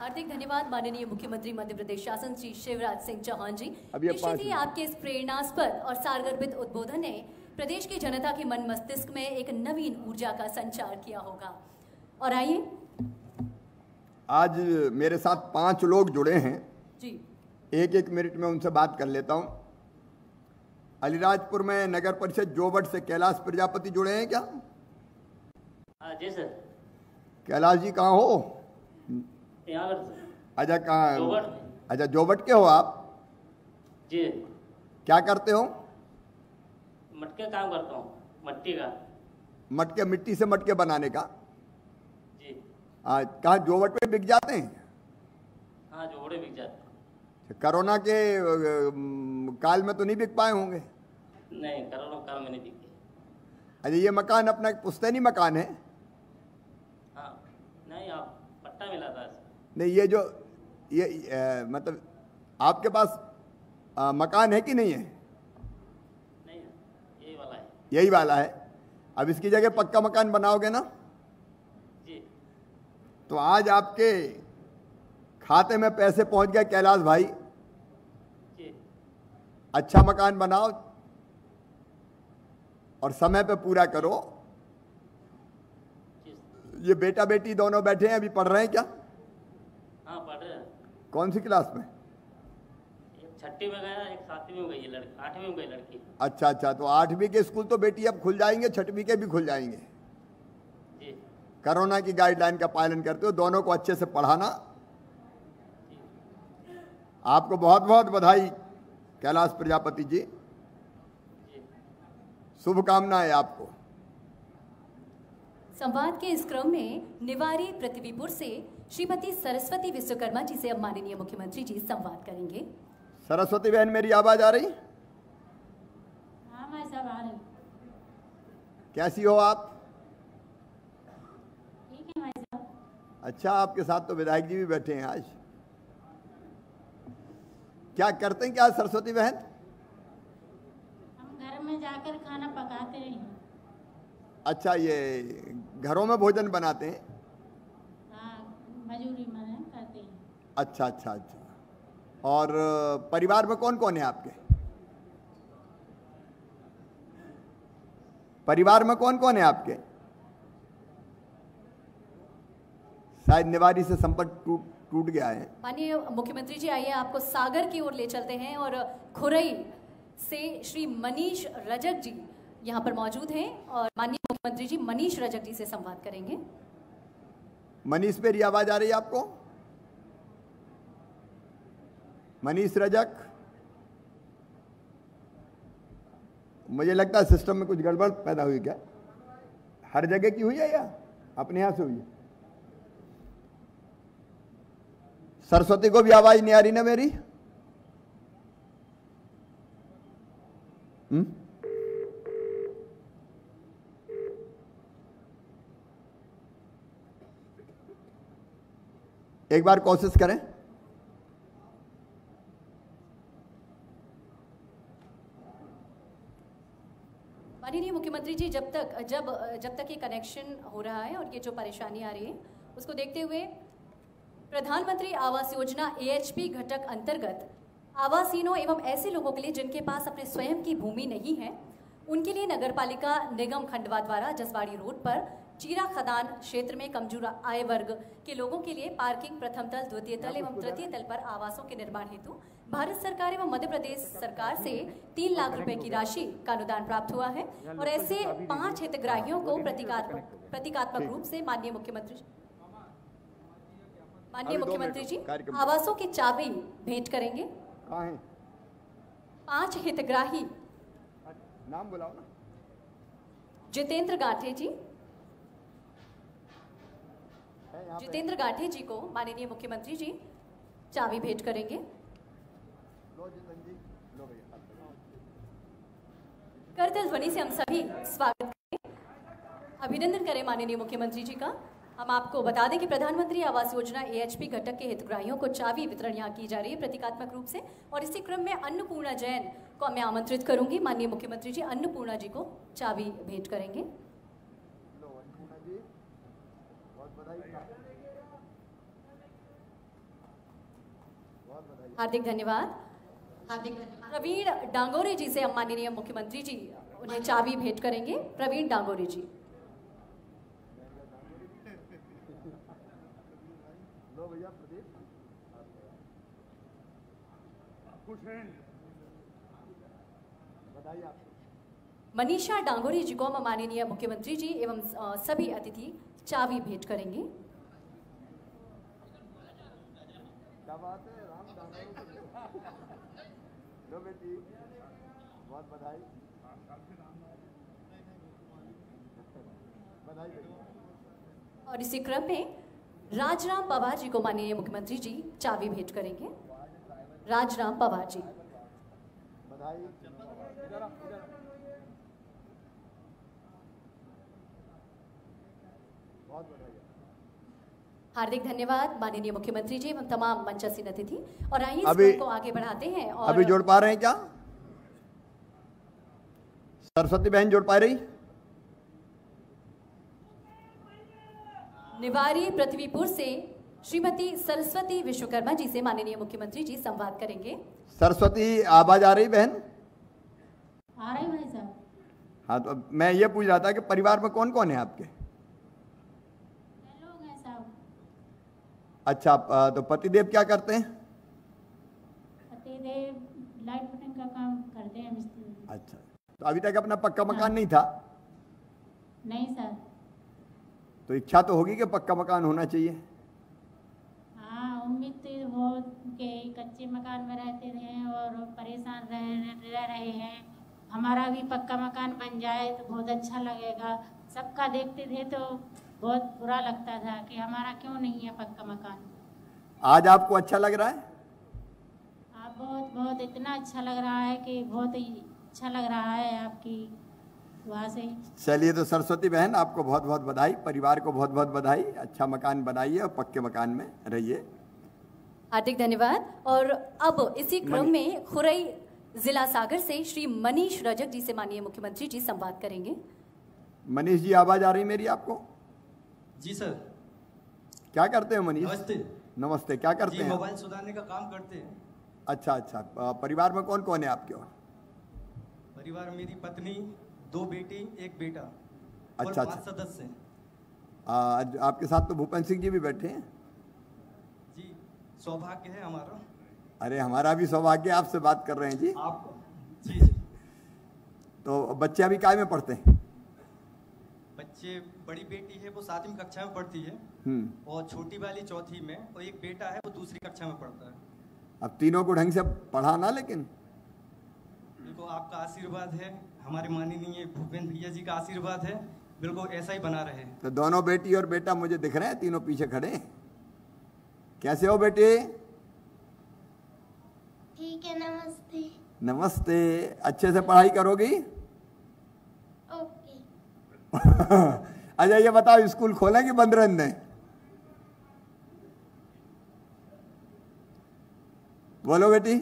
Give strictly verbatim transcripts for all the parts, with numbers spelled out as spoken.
हार्दिक धन्यवाद माननीय मुख्यमंत्री मध्य प्रदेश शासन श्री शिवराज सिंह चौहान जी। अब ये निश्चित ही आपके इस प्रेरणास्पद और सारगर्भित उद्बोधन ने प्रदेश की जनता के मन मस्तिष्क में एक नवीन ऊर्जा का संचार किया होगा। और आइए, आज मेरे साथ पांच लोग जुड़े हैं जी, एक एक मिनट में उनसे बात कर लेता हूं। अलीराजपुर में नगर परिषद जोबट से कैलाश प्रजापति जुड़े हैं क्या? हाँ जी सर। कैलाश जी कहाँ हो? यहाँ पर। अच्छा, कहाँ? जोबट। अच्छा, जोबट के हो आप जी। क्या करते हो? मटके काम करता हूँ, मट्टी का। मटके, मिट्टी से मटके बनाने का? जी। हाँ, कहाँ जोबट में बिक जाते हैं? हाँ, जोबड़े बिक जाते हैं। कोरोना के अ, काल में तो नहीं बिक पाए होंगे? नहीं, कोरोना काल में नहीं बिके। अच्छा, ये मकान अपना पुश्तैनी मकान है? हाँ, नहीं, आप पट्टा मिला था। नहीं, ये जो ये आ, मतलब आपके पास आ, मकान है कि नहीं है? नहीं, यही वाला है। यही वाला है। अब इसकी जगह पक्का मकान बनाओगे ना? जी। तो आज आपके खाते में पैसे पहुंच गए कैलाश भाई। जी। अच्छा मकान बनाओ और समय पे पूरा करो। जी। ये बेटा बेटी दोनों बैठे हैं, अभी पढ़ रहे हैं क्या? हाँ, पढ़ रहे हैं। कौन सी क्लास में? एक छठी में गया, एक सातवीं में गई लड़की, आठवीं में गई लड़की। अच्छा अच्छा, तो आठवीं के स्कूल तो बेटी अब खुल जाएंगे, छठवीं के भी खुल जाएंगे। जी। कोरोना की गाइडलाइन का पालन करते हो, दोनों को अच्छे से पढ़ाना। आपको बहुत बहुत बधाई कैलाश प्रजापति जी, शुभकामनाएं आपको। संवाद के इस क्रम में निवारी पृथ्वीपुर से श्रीमती सरस्वती विश्वकर्मा जी से अब माननीय मुख्यमंत्री जी संवाद करेंगे। सरस्वती बहन, मेरी आवाज आ रही? हाँ भाई साहब, आ रही। कैसी हो आप? ठीक है भाई साहब। अच्छा, आपके साथ तो विधायक जी भी बैठे हैं आज। क्या करते हैं क्या सरस्वती बहन? हम घर में जाकर खाना पकाते हैं। अच्छा, ये घरों में भोजन बनाते हैं? हाँ, मजूरी में करते हैं। अच्छा अच्छा अच्छा। और परिवार में कौन कौन है आपके? परिवार में कौन कौन है आपके? शायद निवारी से संपर्क टूट टूट गया है। माननीय मुख्यमंत्री जी, आइए आपको सागर की ओर ले चलते हैं और खुरई से श्री मनीष रजक जी यहाँ पर मौजूद हैं और माननीय मुख्यमंत्री जी मनीष रजक जी से संवाद करेंगे। मनीष, मेरी आवाज आ रही है आपको? मनीष रजक, मुझे लगता है सिस्टम में कुछ गड़बड़ पैदा हुई क्या? हर जगह की हुई है या अपने यहां से हुई है? सरस्वती को भी आवाज नहीं आ रही ना मेरी? हम्म? एक बार कोशिश करें। माननीय मुख्यमंत्री जी, जब तक जब जब तक ये कनेक्शन हो रहा है और ये जो परेशानी आ रही है उसको देखते हुए प्रधानमंत्री Awas Yojana A H P घटक अंतर्गत आवासीनों एवं ऐसे लोगों के लिए जिनके पास अपने स्वयं की भूमि नहीं है, उनके लिए नगरपालिका निगम खंडवा द्वारा जसवाड़ी रोड पर चीरा खदान क्षेत्र में कमजोर आय वर्ग के लोगों के लिए पार्किंग, प्रथम तल, द्वितीय तल एवं तृतीय तल पर आवासों के निर्माण हेतु भारत सरकार एवं मध्य प्रदेश सरकार से तीन लाख रुपए की राशि का अनुदान प्राप्त हुआ है और ऐसे पांच हितग्राहियों को प्रतीकात्मक प्रतीकात्मक रूप से माननीय मुख्यमंत्री माननीय मुख्यमंत्री जी आवासों की चाबी भेंट करेंगे। कहाँ हैं? पांच हितग्राही, नाम बुलाओ ना। जितेंद्र गाठे जी, जितेंद्र गाठे जी को माननीय मुख्यमंत्री जी चाबी भेंट करेंगे। लो जितेंद्र जी, लो भैया। करतल ध्वनि से हम सभी स्वागत करें, अभिनंदन करें माननीय मुख्यमंत्री जी का। हम आपको बता दें कि प्रधानमंत्री Awas Yojana A H P घटक के हितग्राहियों को चाबी वितरण यहाँ की जा रही है प्रतीकात्मक रूप से और इसी क्रम में अन्नपूर्णा जैन को मैं आमंत्रित करूंगी। माननीय मुख्यमंत्री जी अन्नपूर्णा जी को चाबी भेंट करेंगे। लो अन्नपूर्णा जी, बहुत बधाई। हार्दिक धन्यवाद। हार्दिक प्रवीण डांगोरे जी से माननीय मुख्यमंत्री जी उन्हें चाबी भेंट करेंगे। प्रवीण डांगोरे जी। लो भैया प्रदीप, खुश हैं, बधाई आपको। मनीषा डांगोरे जी को माननीय मुख्यमंत्री जी एवं सभी अतिथि चाबी भेंट करेंगे। क्या बात है, राम डांगोरे। लो बेटी, बहुत बधाई, बधाई बेटी। और इसी क्रम में राजराम पवार जी को माननीय मुख्यमंत्री जी चाबी भेंट करेंगे। राजराम पवार जी। बधाई। बहुत बधाई। हार्दिक धन्यवाद माननीय मुख्यमंत्री जी एवं तमाम मंचासीन अतिथि। और आइए इस अभी- क्रम को आगे बढ़ाते हैं। और अभी जोड़ पा रहे हैं क्या? सरस्वती बहन जोड़ पा रही? निवारी पृथ्वीपुर से श्रीमती सरस्वती विश्वकर्मा जी से माननीय मुख्यमंत्री जी संवाद करेंगे। सरस्वती आवाज आ रही बहन? आ रहे भाई साहब? हाँ, तो मैं ये पूछ रहा था कि परिवार में कौन कौन है आपके? लोग हैं साहब। अच्छा, प- तो पतिदेव क्या करते हैं? पतिदेव लाइट फिटिंग का काम करते हैं, मिस्त्री। अच्छा, तो अभी तक अपना पक्का मकान नहीं था? नहीं सर। तो इच्छा तो होगी कि पक्का मकान होना चाहिए। हाँ, उम्मीद तो हो कि कच्चे मकान में रहते रहे और परेशान रह रह रहे हैं। हमारा भी पक्का मकान बन जाए तो बहुत अच्छा लगेगा। सबका देखते थे तो बहुत बुरा लगता था कि हमारा क्यों नहीं है पक्का मकान। आज आपको अच्छा लग रहा है? आप बहुत बहुत इतना अच्छा लग रहा है कि बहुत ही अच्छा लग रहा है आपकी वहाँ से। चलिए, तो सरस्वती बहन आपको बहुत बहुत बधाई, परिवार को बहुत बहुत बधाई। अच्छा मकान बनाइए और पक्के मकान में रहिए। हार्दिक धन्यवाद। और अब इसी क्रम में खुरई जिला सागर से श्री मनीष रजक जी से माननीय मुख्यमंत्री जी संवाद करेंगे। मनीष जी, आवाज आ रही मेरी आपको? जी सर। क्या करते हैं मनीष? नमस्ते। नमस्ते, क्या करते जी हैं? मोबाइल सुधारने का काम करते हैं। अच्छा अच्छा, अ, परिवार में कौन कौन है आपके? और परिवार में मेरी पत्नी, दो बेटी, एक बेटा और अच्छा, पांच अच्छा। सदस्य हैं। आज आपके साथ तो भूपेंद्र सिंह जी भी बैठे हैं। जी, सौभाग्य है हमारा। अरे, हमारा भी सौभाग्य, आपसे बात कर रहे हैं जी। आप जी जी। तो बच्चे अभी काय में पढ़ते हैं? बच्चे, बड़ी बेटी है वो सातवीं कक्षा में पढ़ती है हम्म। और छोटी वाली चौथी में, और एक बेटा है वो दूसरी कक्षा में पढ़ता है। अब तीनों को ढंग से पढ़ाना, लेकिन बिल्कुल आपका आशीर्वाद है, हमारे माननीय भूपेंद्र भैया जी का आशीर्वाद है, बिल्कुल ऐसा ही बना रहे। तो दोनों बेटी और बेटा मुझे दिख रहे हैं, तीनों पीछे खड़े हैं। कैसे हो बेटे? ठीक है, नमस्ते। नमस्ते। अच्छे से पढ़ाई करोगी? ओके। अच्छा, ये बताओ, स्कूल खोलें कि बंद रहने दें? बोलो बेटी।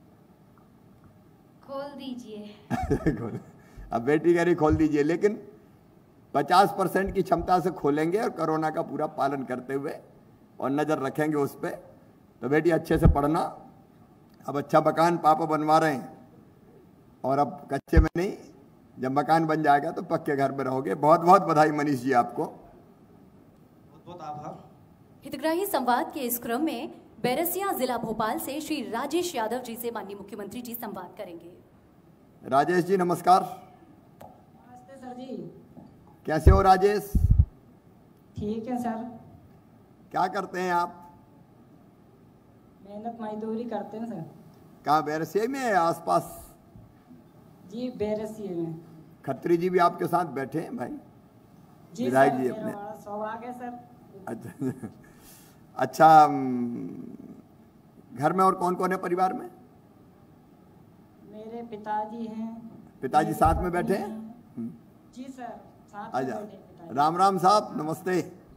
खोल दीजिए। खोल। अब बेटी कह रही खोल दीजिए, लेकिन पचास परसेंट की क्षमता से खोलेंगे और कोरोना का पूरा पालन करते हुए और नज़र रखेंगे उस पर। तो बेटी अच्छे से पढ़ना। अब अच्छा मकान पापा बनवा रहे हैं और अब कच्चे में नहीं, जब मकान बन जाएगा तो पक्के घर में रहोगे। बहुत बहुत बधाई मनीष जी आपको। बहुत बहुत आभार। हितग्राही संवाद के इस क्रम में बैरसिया जिला भोपाल से श्री राजेश यादव जी से माननीय मुख्यमंत्री जी संवाद करेंगे। राजेश जी नमस्कार। नमस्ते सर जी। कैसे हो राजेश? ठीक है सर। क्या करते हैं आप? मेहनत मजदूरी करते हैं सर। कहाँ, बैरसिया में है आसपास? जी, बैरसिया में। खत्री जी भी आपके साथ बैठे हैं भाई, जी विधायक सर, जी मेरा अपने। बड़ा सौभाग्य है सर। अच्छा अच्छा, घर में और कौन कौन है परिवार में? मेरे पिताजी हैं। पिताजी मेरी साथ में पत्नी बैठे हैं? हैं। हम्म। जी सर, साथ में आजा। बैठे पिताजी। राम राम साहब, नमस्ते।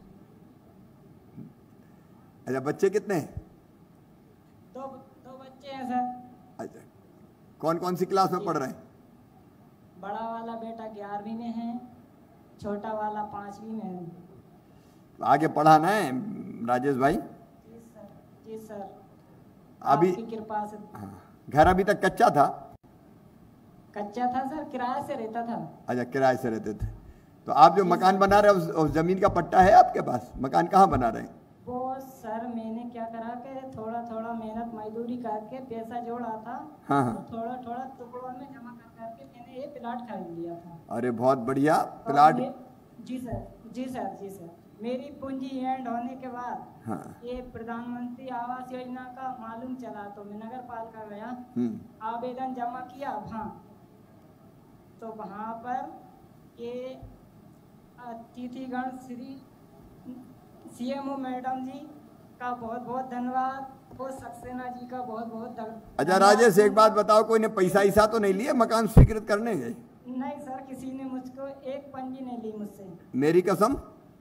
अच्छा, बच्चे कितने हैं? दो दो बच्चे हैं सर। अच्छा, कौन कौन सी क्लास में पढ़ रहे हैं? बड़ा वाला बेटा ग्यारहवीं में है, छोटा वाला पांचवी में है। आगे पढ़ाना है राजेश भाई। जी सर। जी सर। अभी आपकी कृपा से। हाँ, घर अभी तक कच्चा था? कच्चा था सर, किराए से रहता था। अच्छा, किराए से रहते थे। तो आप जो मकान बना रहे हैं उस, उस जमीन का पट्टा है आपके पास? मकान कहाँ बना रहे हैं? वो सर मैंने क्या करा के थोड़ा थोड़ा मेहनत मजदूरी करके पैसा जोड़ा था। हाँ हाँ। तो थोड़ा थोड़ा टुकड़ों में जमा कर करके मैंने ये प्लाट खरीद लिया था। अरे बहुत बढ़िया और प्लाट। ये- जी सर, जी सर, जी सर। मेरी पूंजी एंड होने के बाद हाँ। ये प्रधानमंत्री आवास योजना का मालूम चला तो मैं नगर पालिका गया, हम्म। आवेदन जमा किया वहाँ। तो वहाँ पर ये अतिथिगण श्री सीएमओ मैडम जी का बहुत बहुत धन्यवाद और सक्सेना जी का बहुत बहुत धन्यवाद। अच्छा राजेश, एक बात बताओ, कोई ने पैसा ईसा तो नहीं लिया मकान स्वीकृत करने गए? नहीं सर, किसी ने मुझको एक पंजी नहीं ली मुझसे। मेरी कसम।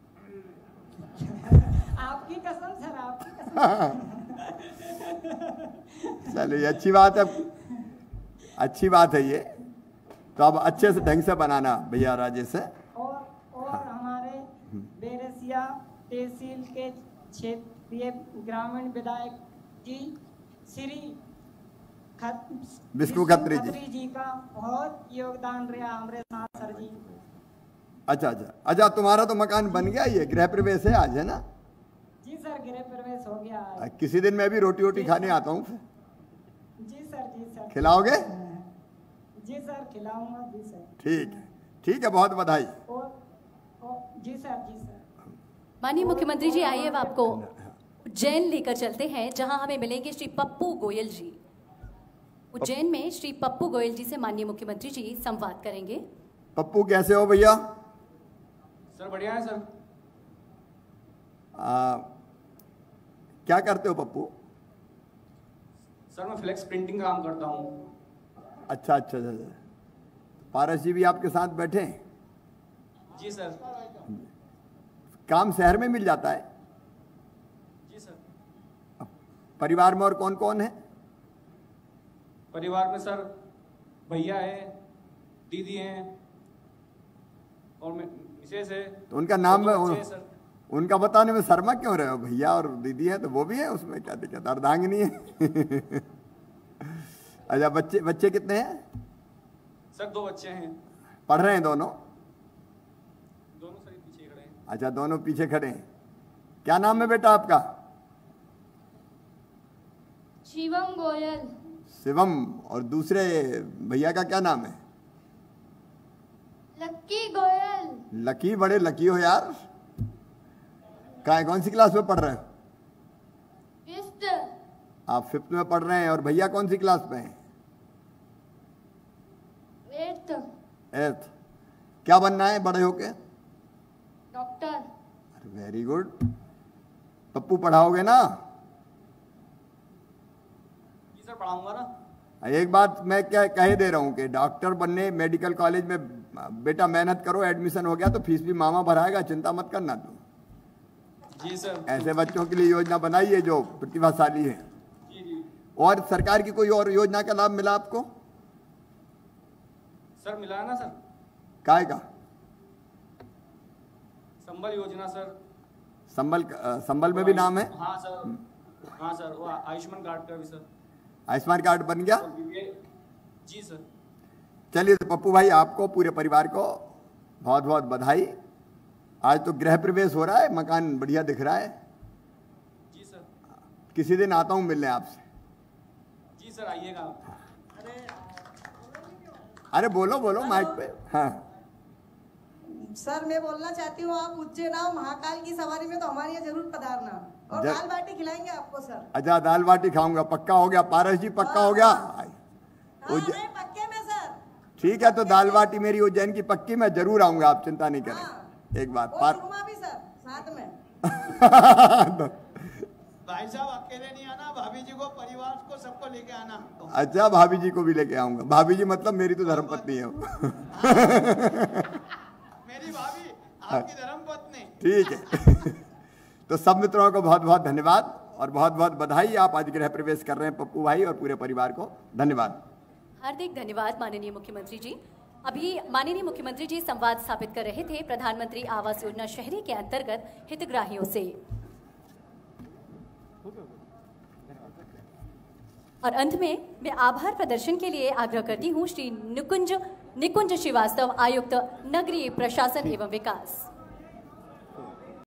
आपकी कसम सर, आपकी कसम। चलिए, अच्छी बात है, अच्छी बात है ये। तो अब अच्छे से ढंग से बनाना भैया राजेश से। और और हमारे बेरसिया तहसील के क्षेत्रीय ग्रामीण विधायक जी श्री खत विष्णु खत्री जी। जी का बहुत योगदान रहा हमारे साथ सर जी। अच्छा अच्छा अच्छा, तुम्हारा तो मकान बन गया, ये गृह प्रवेश है आज, है ना? जी सर, गृह प्रवेश हो गया है। किसी दिन मैं भी रोटी वोटी खाने आता हूँ। जी सर, जी सर। खिलाओगे? जी सर, खिलाऊंगा। जी सर। ठीक है, ठीक है, बहुत बधाई। और, और जी सर, जी सर। माननीय मुख्यमंत्री जी, आइए अब आपको उज्जैन लेकर चलते हैं, जहां हमें मिलेंगे श्री पप्पू गोयल जी। उज्जैन में श्री पप्पू गोयल जी से माननीय मुख्यमंत्री जी संवाद करेंगे। पप्पू कैसे हो भैया? सर बढ़िया है सर। आ, क्या करते हो पप्पू? सर मैं फ्लेक्स प्रिंटिंग का काम करता हूँ। अच्छा अच्छा अच्छा, पारस जी भी आपके साथ बैठे हैं? जी सर। काम शहर में मिल जाता है? जी सर। परिवार में और कौन कौन है? परिवार में सर भैया है, दीदी हैं और मैं मिसेस है। तो उनका नाम दो उन, बच्चे हैं सर। उनका बताने में शर्मा क्यों रहे हो? भैया और दीदी है तो वो भी है, उसमें क्या दिक्कत? अर्धांगिनी है। अच्छा, बच्चे बच्चे कितने हैं? सर दो बच्चे हैं। पढ़ रहे हैं दोनों? दोनों सर पीछे खड़े हैं। अच्छा, दोनों पीछे खड़े हैं। क्या नाम है बेटा आपका? शिवम गोयल। शिवम। और दूसरे भैया का क्या नाम है? लक्की गोयल। लकी। बड़े लकी हो यार। कहाँ, कौन सी क्लास में पढ़ रहे हो? फिफ्थ। आप फिफ्थ में पढ़ रहे हैं। और भैया कौन सी क्लास में हैं? एट्थ। एट्थ। क्या बनना है बड़े होके? डॉक्टर। Very good. पप्पू पढ़ाओगे ना? जी सर पढ़ाऊंगा ना। एक बात मैं क्या कह दे रहा हूँ कि डॉक्टर बनने मेडिकल कॉलेज में बेटा मेहनत करो, एडमिशन हो गया तो फीस भी मामा भराएगा, चिंता मत करना तुम। जी सर। ऐसे बच्चों के लिए योजना बनाई है जो प्रतिभाशाली है। जी जी। और सरकार की कोई और योजना का लाभ मिला आपको? सर मिला है ना सर। काय का? संबल योजना सर। संबल का- संबल में भी नाम है? हाँ सर, हाँ सर, वो आयुष्मान कार्ड का भी सर। आयुष्मान कार्ड बन गया? और बीपीएल। जी सर। चलिए तो पप्पू भाई, आपको पूरे परिवार को बहुत बहुत बधाई। आज तो गृह प्रवेश हो रहा है, मकान बढ़िया दिख रहा है। जी सर। किसी दिन आता हूँ मिलने आपसे। जी सर आइएगा। अरे बोलो बोलो माइक पे। हाँ सर मैं बोलना चाहती हूँ, आप उज्जैन आओ महाकाल की सवारी में तो हमारे यहाँ जरूर पधारना और जर... दाल बाटी खिलाएंगे आपको सर। अच्छा, दाल बाटी खाऊंगा, पक्का हो गया। पारस जी पक्का हो गया? हाँ, उज्ज- नहीं, पक्के में सर। ठीक है, तो दाल बाटी मेरी उज्जैन की पक्की, मैं जरूर आऊंगा, आप चिंता नहीं करें। हाँ। एक बात और पार चूरमा भी सर साथ में। भाई साहब अकेले नहीं आना, भाभी जी को, परिवार को, सबको लेके आना। अच्छा, भाभी जी को भी लेके आऊंगा। भाभी जी मतलब मेरी तो धर्मपत्नी है वो। मेरी भाभी आपकी धर्मपत्नी। ठीक है। तो सब मित्रों को बहुत बहुत धन्यवाद और बहुत बहुत बधाई। आप आज गृह प्रवेश कर रहे हैं पप्पू भाई और पूरे परिवार को धन्यवाद। हार्दिक धन्यवाद माननीय मुख्यमंत्री जी। अभी माननीय मुख्यमंत्री जी संवाद स्थापित कर रहे थे प्रधानमंत्री आवास योजना शहरी के अंतर्गत हितग्राहियों से। और अंत में मैं आभार प्रदर्शन के लिए आग्रह करती हूँ श्री निकुंज निकुंज श्रीवास्तव, आयुक्त नगरीय प्रशासन एवं विकास।